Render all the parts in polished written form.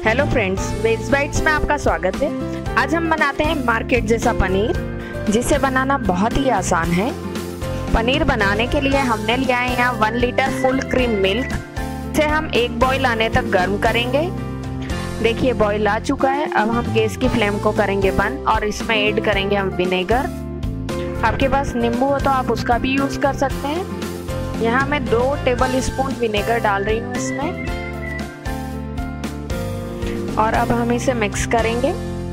Hello friends, veg bytes में आपका स्वागत है। आज हम बनाते हैं मार्केट जैसा पनीर, जिसे बनाना बहुत ही आसान है। पनीर बनाने के लिए हमने लिया है यहाँ 1 लीटर फुल क्रीम मिल्क। इसे हम 1 बॉईल आने तक गर्म करेंगे। देखिए बॉईल आ चुका है। अब हम गैस की फ्लेम को करेंगे बंद और इसमें ऐड करेंगे हम विनेगर। आपके पास नींबू हो तो आप उसका भी यूज़ कर सकते हैं। यहाँ मैं 2 टेबल स्पून विनेगर डाल रही हूँ इसमें, और अब हम इसे मिक्स करेंगे।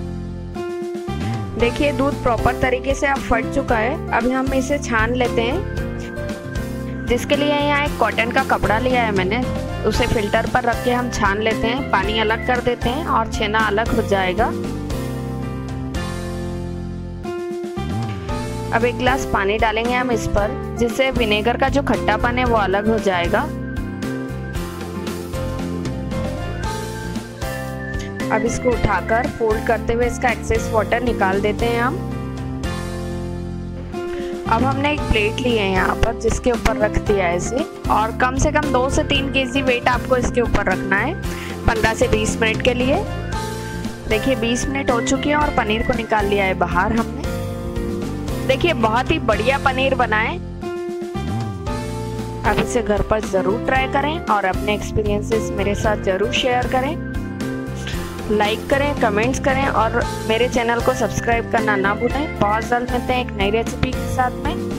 देखिए दूध प्रॉपर तरीके से अब फट चुका है। अब हम इसे छान लेते हैं, जिसके लिए यहाँ एक कॉटन का कपड़ा लिया है मैंने। उसे फिल्टर पर रख के हम छान लेते हैं, पानी अलग कर देते हैं और छेना अलग हो जाएगा। अब 1 गिलास पानी डालेंगे हम इस पर, जिससे विनेगर का जो खट्टापन है वो अलग हो जाएगा। अब इसको उठाकर फोल्ड करते हुए इसका एक्सेस वाटर निकाल देते हैं हम। अब हमने एक प्लेट ली है यहाँ पर, जिसके ऊपर रख दिया है इसे, और कम से कम 2 से 3 केजी वेट आपको इसके ऊपर रखना है 15 से 20 मिनट के लिए। देखिए 20 मिनट हो चुके हैं और पनीर को निकाल लिया है बाहर हमने। देखिए बहुत ही बढ़िया पनीर बना है। अब इसे घर पर ज़रूर ट्राई करें और अपने एक्सपीरियंसेस मेरे साथ ज़रूर शेयर करें। लाइक करें, कमेंट्स करें और मेरे चैनल को सब्सक्राइब करना ना भूलें। बहुत जल्द मिलते हैं एक नई रेसिपी के साथ में।